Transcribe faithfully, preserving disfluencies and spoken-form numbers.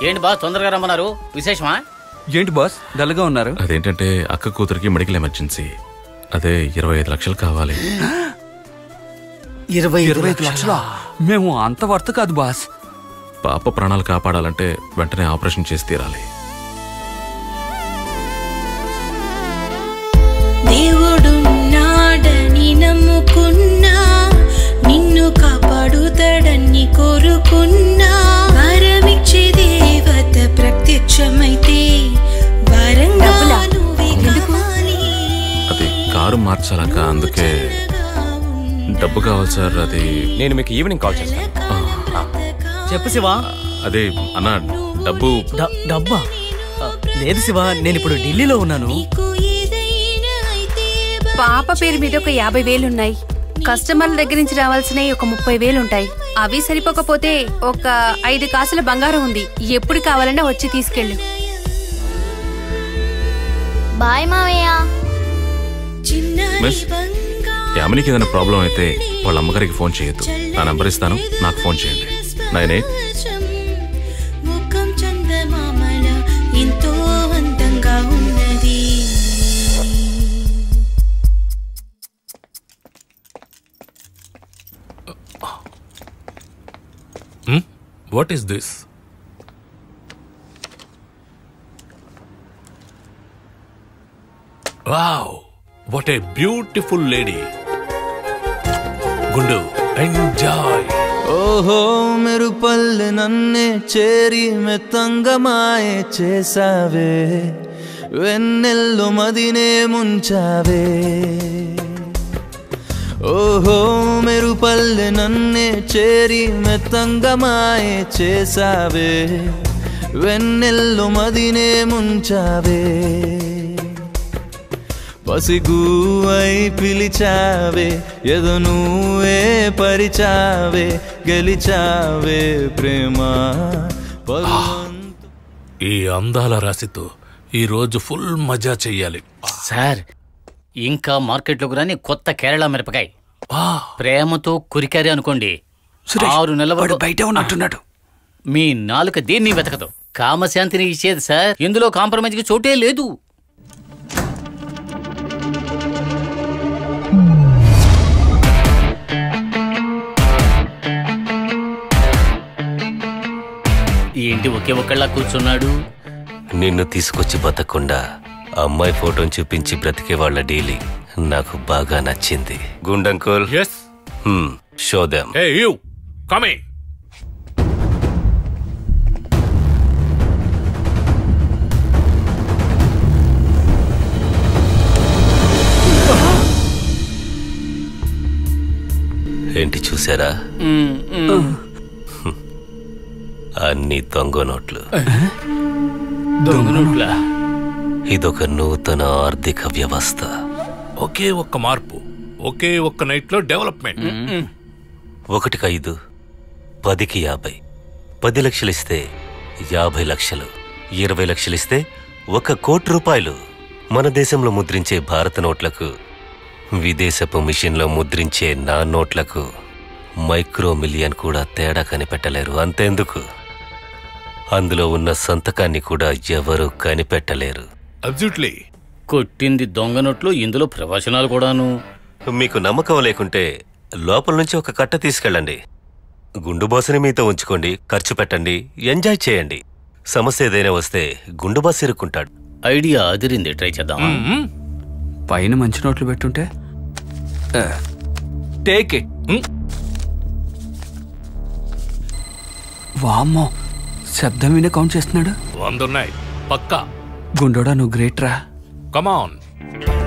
ఏంటి బాస్ తొందరగా రమ్మన్నారు? విశేషమా? ఏంటి బాస్ డల్గా ఉన్నారు? అదేంటంటే అక్క కూతురికి మెడికల్ ఎమర్జెన్సీ, అదే ఇరవై ఐదు లక్షలు కావాలి. ఇరవై ఇరవై ఐదు లక్షలా? మేము అంత వర్త్ కాదు బాస్. పాప ప్రాణాలు కాపాడాలంటే వెంటనే ఆపరేషన్ చేసి తీరాలి. దేవుడున్నాడని నమ్ముకున్నా, నిన్ను కాపాడుతాడని కోరుకున్నా, వరమిచ్చే దేవత ప్రత్యక్షమైతే వరంగా నువ్వే కావాలి. అది కారు మార్చాలక, అందుకే డబ్బు కావాలి సార్. అది నేను మీకు ఈవినింగ్ కాల్ చేస్తాను. చెప్పు శివా. అదే అన్న డబ్బు. డబ్బా లేదు శివా, నేను ఇప్పుడు ఢిల్లీలో ఉన్నాను. పాప పేరు మీద ఒక యాభై వేలున్నాయి. కస్టమర్ల దగ్గర నుంచి రావాల్సినవి ఒక ముప్పై వేలుంటాయి. అవి సరిపోకపోతే ఒక ఐదు కాసుల బంగారం ఉంది. ఎప్పుడు కావాలన్నా వచ్చి తీసుకెళ్ళు. బాయ్ మావయ్య. మిస్, యామినికి ఏదైనా ప్రాబ్లం అయితే వాళ్ళ అమ్మగారికి ఫోన్ చేయొద్దు. నా నంబర్ ఇస్తాను, నాకు ఫోన్ చేయండి. నైన్ ఎయిట్ ముఖం చందమామల ఎంతో అందంగా ఉన్నది. What is this? Wow, what a beautiful lady. Gundu, enjoy. ఓహో మెరుపల్లె నన్నే చేరి మెత్తంగమాయే చేసావే, వెన్నెల్లో మదినే ముంచావే. ఓహో మెరుపల్లె నన్నే చేరి మెత్తంగమాయే చేసావే, వెన్నెల్లో మదినే ముంచావే. పసిగువై పిలిచావే, ఎదు నువ్వే పరిచావే, గెలిచావే ప్రేమ. ఈ అందాల రాశితో ఈ రోజు ఫుల్ మజా చెయ్యాలి సార్. ఇంకా మార్కెట్లోకి రాని కొత్త కేరళ మిరపకాయ, ప్రేమతో కురికారి అనుకోండి, ఆరు నెలల బయట ఉన్నట్టున్నాడు. మీ నాలుక దేన్ని వెతకదు, కామశాంతిని ఇచ్చేది సార్. ఇందులో కాంప్రమైజ్కి చోటే లేదు. ఏంటి ఒకే ఒక్కళ్ళ కూర్చున్నాడు? నిన్ను తీసుకొచ్చి బతకుండా అమ్మాయి ఫోటోని చూపించి బ్రతికే వాళ్ళ డీలీ నాకు బాగా నచ్చింది. గుండంకుల్, show them. Hey you, come in. ఏంటి చూసారా? అన్ని దొంగ నోట్లు. దొంగ నోట్లా? ఇదొక నూతన ఆర్థిక వ్యవస్థ. ఒకే ఒక్క మార్పు, ఒకే ఒక్క నైట్ లో డెవలప్మెంట్. ఒకటికి ఐదు, పదికి యాభై. పది లక్షలు ఇస్తే యాభై లక్షలు, ఇరవై లక్షలు ఇస్తే ఒక కోటి రూపాయలు. మన దేశంలో ముద్రించే భారత నోట్లకు, విదేశపు మిషన్లో ముద్రించే నా నోట్లకు మైక్రో మిలియన్ కూడా తేడా కనిపెట్టలేరు. అంతేందుకు, అందులో ఉన్న సంతకాన్ని కూడా ఎవరు కనిపెట్టలేరు. అబ్సల్యూట్లీ. కొట్టింది దొంగ నోట్లు, ఇందులో ప్రవచనాలు కూడాను. మీకు నమ్మకం లేకుంటే లోపల నుంచి ఒక కట్ట తీసుకెళ్ళండి. గుండు బాసుని మీతో ఉంచుకోండి, ఖర్చు పెట్టండి, ఎంజాయ్ చేయండి. సమస్య ఏదైనా వస్తే గుండు బాస్ ఇరుక్కుంటాడు. ఐడియా అదిరింది, ట్రై చేద్దాం. పైన మంచి నోట్లు పెట్టుంటే టేక్ ఇట్. వామ్మో, శబ్దం వినే కౌంట్ చేస్తున్నాడు. వందున్నాయి పక్కా. గుండోడా, నువ్వు గ్రేట్ రా. కమాన్.